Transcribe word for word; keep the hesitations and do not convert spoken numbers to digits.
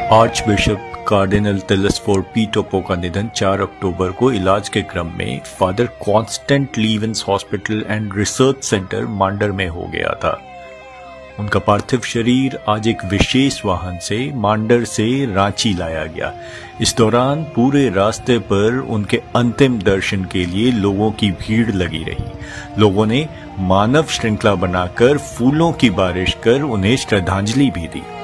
Arch bishop cardinal Telesphore P Toppo का निधन चार अक्टूबर को इलाज के क्रम में father Constant Lievens hospital and research centre Mandar में हो गया था। उनका पार्थिव शरीर आज एक विशेष वाहन से मांडर से रांची लाया गया। इस दौरान पूरे रास्ते पर उनके अंतिम दर्शन के लिए लोगों की भीड़ लगी रही। लोगों ने मानव श्रृंखला बनाकर फूलों की बारिश कर उन्हें श्रद्धांजलि भी दी।